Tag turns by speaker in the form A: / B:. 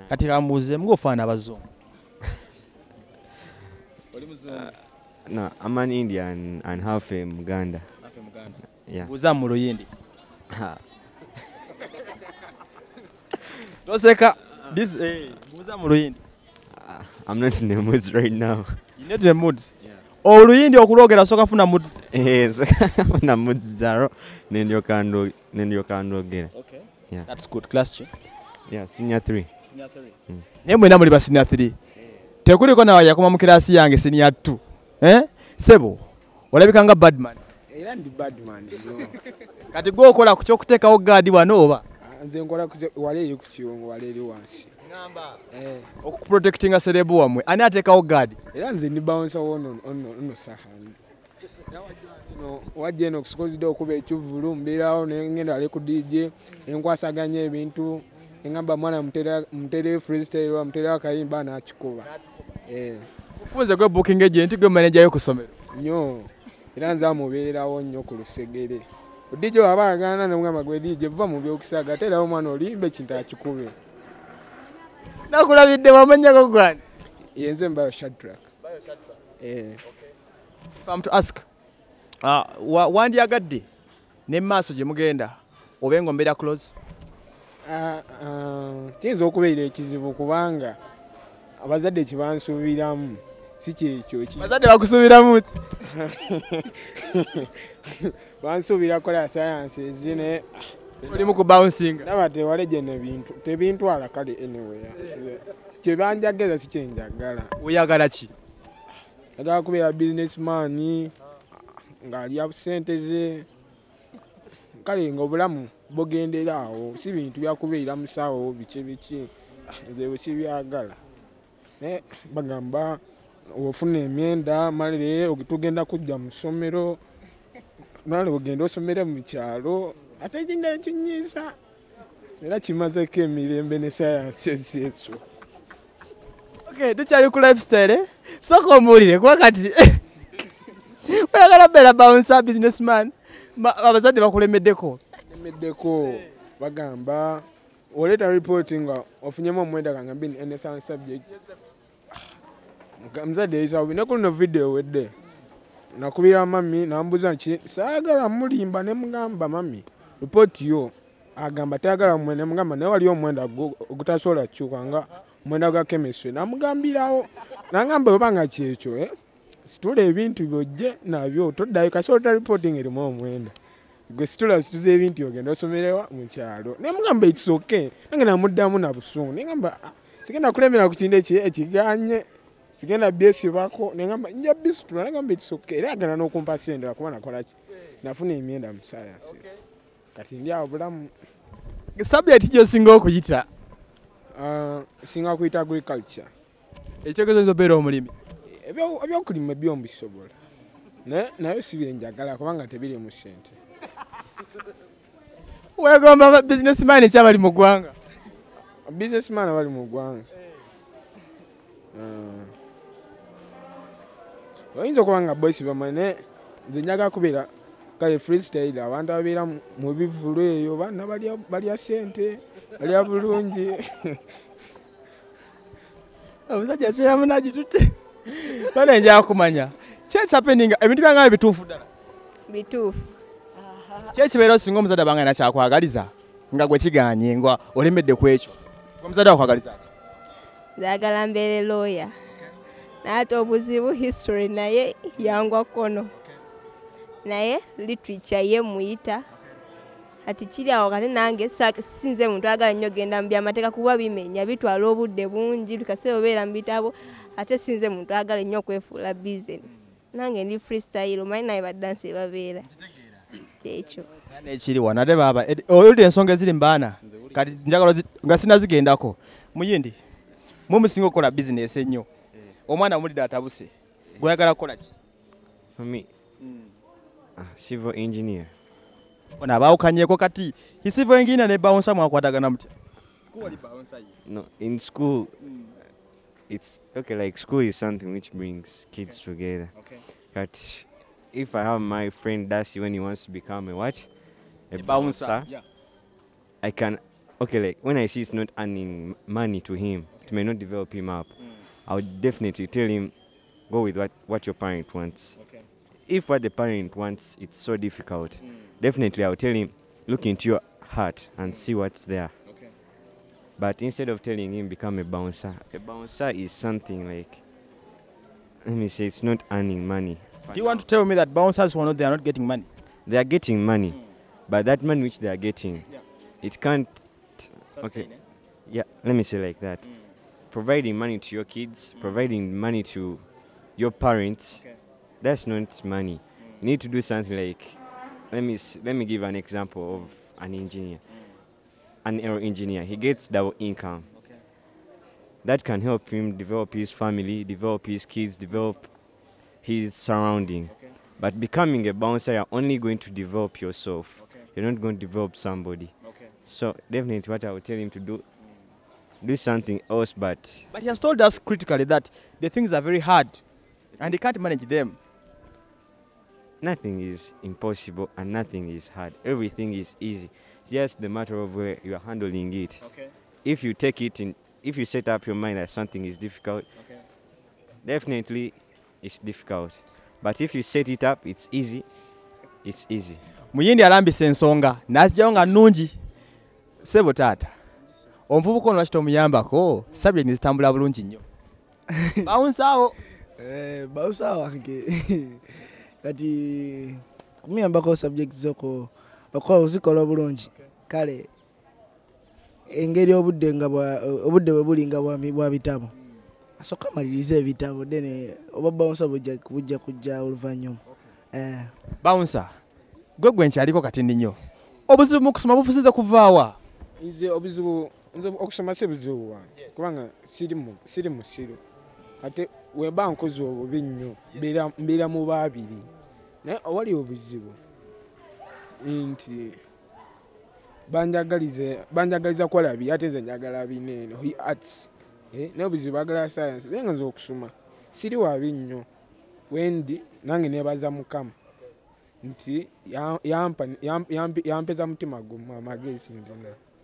A: Kati kamuze mgofaana abazungu.
B: No, I'm an Indian and half a Muganda.
A: Half a Muganda.
B: Yeah.
A: Buza mu Luyindi. Toseka this buza mu Luyindi.
B: I'm not in the moods right now.
A: You're not in the moods? Yeah. Oluyindi okulogera soka funa moods.
B: So na moods zaro nendyo kandogera.
A: Okay.
B: Yeah.
A: That's good. Class chi?
B: Yeah, senior 3.
A: Senior 3. Nemwe namuli ba senior 3. Tekuliko nawe yakoma mu class yange senior 2. Sebo. Olabikanga badman.
C: Era ndi badman no.
A: Kati go okola ku kyokutekawo gaadi wano oba?
C: Nze nkola wali ku kiyongo wali eri wansi.
A: Ngamba. Okuprotectinga serebu wamwe. Ani atekawo gaadi? Era
C: nze ndi bouncer ono sahani. No, wajje no kusikozide okuba ekivulu mbirawo ngenda ali ku DJ enkwasaganya ebintu engamba mwana mutere freestyle wa mutere akayimba na akikuba.
A: Ufunze gwe booking agent gwe manager yo kusomero.
C: Nyo. Era nza mubeerawo nnyo ku lusegere. DJ abagana n'omugamba gwe DJ va mu byokusaga tera omwana olimbe kintu akikube.
A: Nakulabidde wamanya ko gwani.
C: Yenze mbayo Shadrack.
A: Okay. If I'm to ask wandyagadde ne maaso gye mugenda obengo mbeera close.
C: Kiyinza okubeera ekizibu kubanga abazadde kibansuubiramu si kyekyo.
A: Abazadde bakusuubiramu ki?
C: Bansuubira kola science ezine
A: olimu ku bouncing.
C: Naba tewaleje nebintu tebintwala kale anyway. Kye banjageza si kyenjagala.
A: Oyagala ki?
C: Agala kubeera businessman ngali absente ze kale ng'obulamu bugenderaawo si bintu byakubeera musawo biki nze si byagala. Ne bagamba ofuna emyenda malire ogitugenda kujja mu ssomero nale ogenda osomere mu kyalo ate kinda ekinyiisa era kimazeko emirembe ne sciences eso.
A: Okay, tukyali ku lifestyle soko omuwulire kuba kati oyagala beera bouncer businessman abazadde bakulemeddeko.
C: Bagamba oleeta reporting nga ofunyemu omwenda gangambi ni NSN subject. Muzadde yayisa bubi ne kuno video wedde nakubira mami nambuza nki saagala mulimba ne mugamba mami report yo agamba tayagala mwene mugamba ne wali omwenda ogutasobola kukyuka nga omwenda gwa chemistry namugambirawo nangamba obanga kyekyo situla ebintu byojje nabyo toddayo kasobola reporting erimu omwenda gwe situla situze ebintu ogenda osomerewa mu kyalo ne mugamba it's okay nange namuddamu na busungu nengamba sigenda kulemera ku kintu ekiganye sigenda byesi bako nengamba nja bisitula nengamba it's okay era agana n'okumpa sente akuba nakola ki nafuna emyenda mu science kati ndi awo bulamu.
A: Subject gy'osinga okuyita?
C: Singa kuyita agriculture.
A: Ekyogezo beera omulimi?
C: Ebyokulima byombisobola naye si byenjagala kubanga tebiri mu sente.
A: Wegomba businessman ekyabali mu ggwanga?
C: Businessman abali mu ggwanga oyinza okuba nga boyisi bamane nze njagala kubeera kale freestyle abantu ababeera mu bivulu eyo bana balya sente balya bulungi.
A: Omusajja kyeyamunagi tutte bana njagala kumanya kyeki happening ebintu byange bituufu ddala?
D: Bituufu.
A: Kyekibeera osinga omuzadde abanga nakyakwagaliza nga gwe kiganye nga olemedde ku ekyo omuzadde wakwagaliza ki?
D: Nzagala mbeere lawyer. Naate obuzibu history naye yangwa kono. Naye literature ye muyita. Ati kiri awo kati nange sinze muntu agala nnyo genda mu byamateeka kuba bimenya bitwala obudde bungi bikase obeera mu bitabo ate sinze muntu agala nnyo okwefuula busy. Nange ndi freestyle omanyi naye baddansi babeera. Kyekyo.
A: Ekiri wano ate baba oludde ensonga eziri mu baana kati njagala nga sinazigendako muyindi mumusinga okukola business ennyo omwana mulidde atabuse gwayagala kukola ki?
B: For me, civil engineer.
A: Ona abaawukanyeko kati civil engineer ne bouncer mwakwatagana mutya?
B: No, in school it's okay, like school is something which brings kids together.
A: Okay.
B: But if I have my friend Darcy when he wants to become a what? A
A: bouncer.
B: bouncer,
A: Yeah.
B: I can okay, like when I see it's not earning money to him, it may not develop him up, I would definitely tell him, go with what your parent wants.
A: Okay.
B: If what the parent wants, it's so difficult, definitely I'll tell him, look into your heart and see what's there.
A: Okay.
B: But instead of telling him become a bouncer is something like, let me say, it's not earning money.
A: Do you want to tell me that bouncers who are not, they are not getting money?
B: They are getting money, but that money which they are getting, it can't. Okay. Yeah, let me say like that. Providing money to your kids, providing money to your parents, that's not money. You need to do something like, let me give an example of an engineer. An aero engineer, he gets double income. That can help him develop his family, develop his kids, develop his surrounding. But becoming a bouncer, you're only going to develop yourself. You're not going to develop somebody. So definitely what I would tell him to do something else, but
A: he has told us critically that the things are very hard and he can't manage them.
B: nothing is impossible and nothing is hard. Everything is easy. It's just the matter of where you are handling it.
A: Okay.
B: If you take it in, if you set up your mind that something is difficult, definitely it's difficult. But if you set it up, it's easy. It's easy.
A: Muyindi alambise ensonga nazijawo nga nnungi sebo taata omuvubuka ono lwaki tomuyambako sabye nizitambula bulungi nnyo bawunsaawo
E: bawunsaawo wange kati kumuyambako subject zoko okola ozikola bulungi kale engeri obudde bwe buli nga bwa bitabo asooka amalirize ebitabo dene oba bawunsa bujja kujja oluvannyuma
A: bawunsa gwe nkyaliko katindi nnyo obuzibu mu kusoma bufusize kuvaawa
C: nze obuzibu nze okusoma si buzibu wange kubanga siri musiru ate weba nkozi obubi nnyo mbeera mu baabiri naye owali obuzibu nti banjagaliza kukola bi ate nze njagala bineeno arts naye obuzibu bagala science naye nga nze okusoma siri wabi nnyo wendi nange neebaza mukama nti yampeza mutima gumu amagezi nzenga